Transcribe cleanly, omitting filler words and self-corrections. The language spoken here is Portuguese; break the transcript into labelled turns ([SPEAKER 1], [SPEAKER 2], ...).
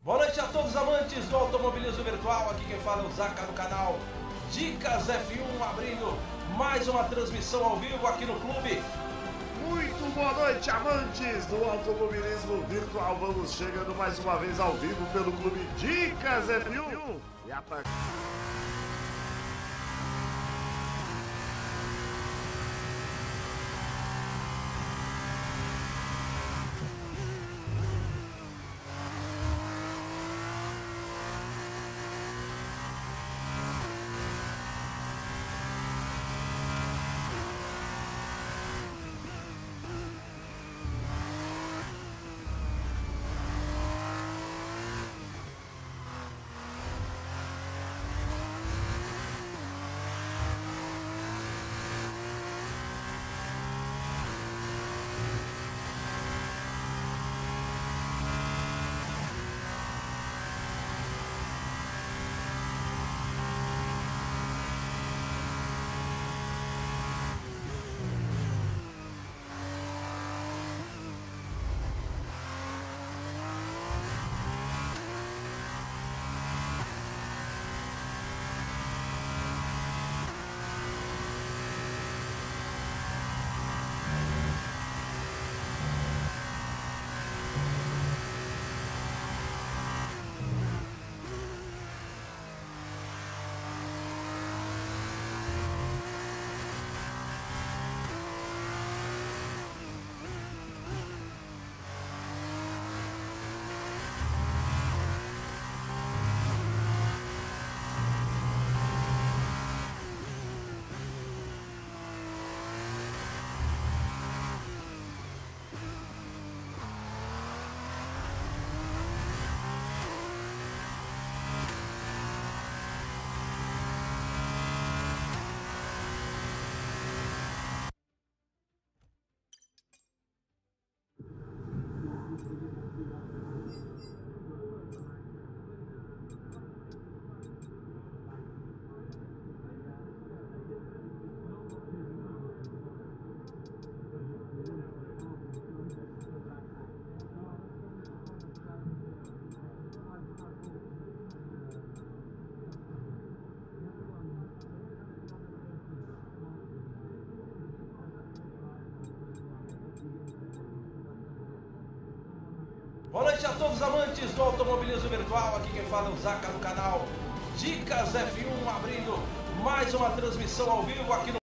[SPEAKER 1] Boa noite a todos os amantes do automobilismo virtual, aqui quem fala é o Zaca do canal Dicas F1, abrindo mais uma transmissão ao vivo aqui no clube.
[SPEAKER 2] Muito boa noite, amantes do automobilismo virtual, vamos chegando mais uma vez ao vivo pelo clube Dicas F1 e a partir...
[SPEAKER 1] Boa noite a todos os amantes do automobilismo virtual, aqui quem fala é o Zaca do canal Dicas F1, abrindo mais uma transmissão ao vivo aqui no